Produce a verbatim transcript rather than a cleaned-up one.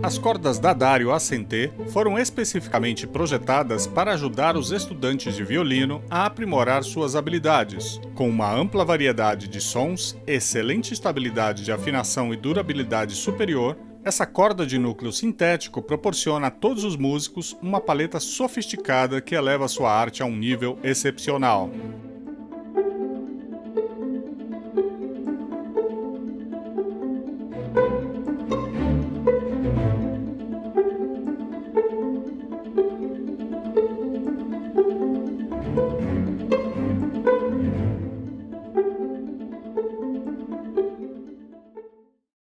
As cordas da Dario Ascente foram especificamente projetadas para ajudar os estudantes de violino a aprimorar suas habilidades. Com uma ampla variedade de sons, excelente estabilidade de afinação e durabilidade superior, essa corda de núcleo sintético proporciona a todos os músicos uma paleta sofisticada que eleva sua arte a um nível excepcional.